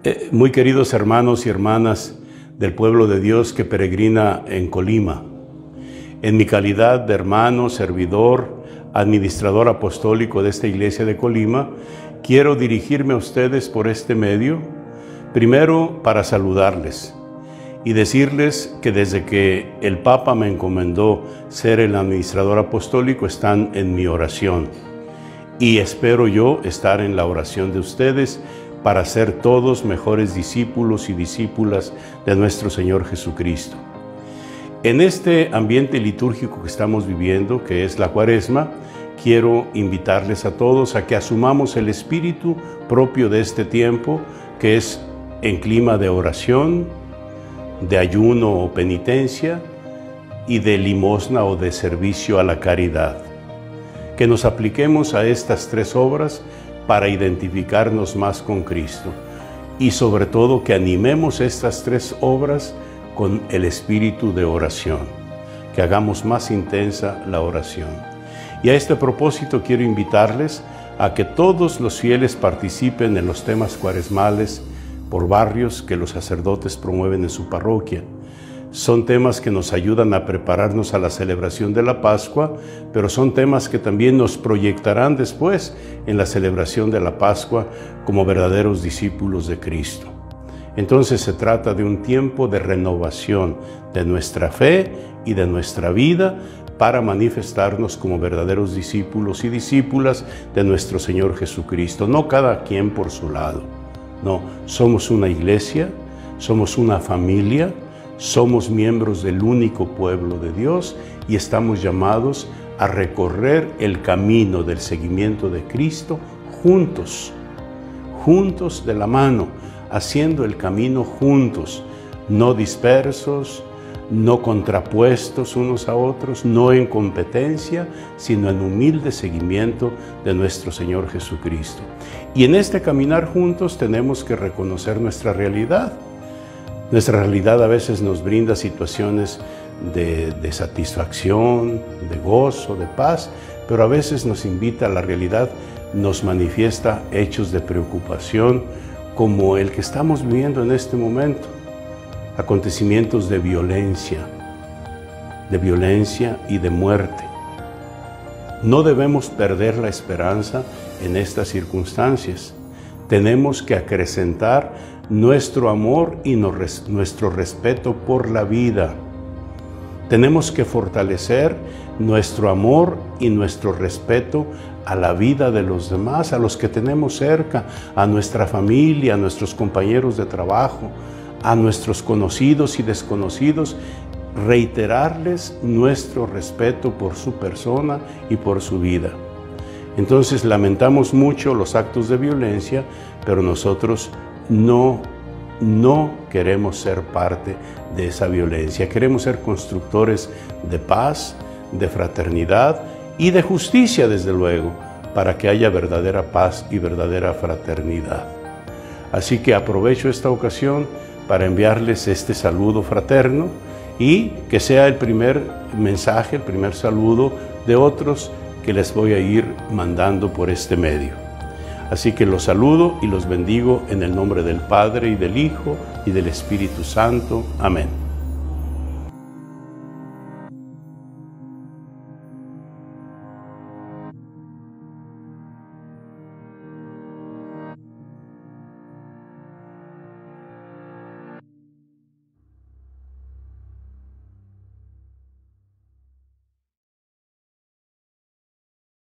Muy queridos hermanos y hermanas del pueblo de Dios que peregrina en Colima, en mi calidad de hermano, servidor, administrador apostólico de esta iglesia de Colima, quiero dirigirme a ustedes por este medio, primero para saludarles y decirles que desde que el Papa me encomendó ser el administrador apostólico están en mi oración y espero yo estar en la oración de ustedes para ser todos mejores discípulos y discípulas de nuestro Señor Jesucristo. En este ambiente litúrgico que estamos viviendo, que es la Cuaresma, quiero invitarles a todos a que asumamos el espíritu propio de este tiempo, que es en clima de oración, de ayuno o penitencia y de limosna o de servicio a la caridad. Que nos apliquemos a estas tres obras para identificarnos más con Cristo y sobre todo que animemos estas tres obras con el espíritu de oración, que hagamos más intensa la oración. Y a este propósito quiero invitarles a que todos los fieles participen en los temas cuaresmales por barrios que los sacerdotes promueven en su parroquia. Son temas que nos ayudan a prepararnos a la celebración de la Pascua, pero son temas que también nos proyectarán después en la celebración de la Pascua como verdaderos discípulos de Cristo. Entonces se trata de un tiempo de renovación de nuestra fe y de nuestra vida para manifestarnos como verdaderos discípulos y discípulas de nuestro Señor Jesucristo, no cada quien por su lado. No, somos una iglesia, somos una familia, somos miembros del único pueblo de Dios y estamos llamados a recorrer el camino del seguimiento de Cristo juntos, juntos de la mano, haciendo el camino juntos, no dispersos, no contrapuestos unos a otros, no en competencia, sino en humilde seguimiento de nuestro Señor Jesucristo. Y en este caminar juntos tenemos que reconocer nuestra realidad. Nuestra realidad a veces nos brinda situaciones de satisfacción, de gozo, de paz, pero a veces nos invita a la realidad, nos manifiesta hechos de preocupación como el que estamos viviendo en este momento. Acontecimientos de violencia y de muerte. No debemos perder la esperanza en estas circunstancias. Tenemos que acrecentar nuestro amor y nuestro respeto por la vida. Tenemos que fortalecer nuestro amor y nuestro respeto a la vida de los demás, a los que tenemos cerca, a nuestra familia, a nuestros compañeros de trabajo, a nuestros conocidos y desconocidos, reiterarles nuestro respeto por su persona y por su vida. Entonces lamentamos mucho los actos de violencia, pero nosotros no queremos ser parte de esa violencia. Queremos ser constructores de paz, de fraternidad y de justicia, desde luego, para que haya verdadera paz y verdadera fraternidad. Así que aprovecho esta ocasión para enviarles este saludo fraterno y que sea el primer mensaje, el primer saludo de otros que les voy a ir mandando por este medio. Así que los saludo y los bendigo en el nombre del Padre y del Hijo y del Espíritu Santo. Amén.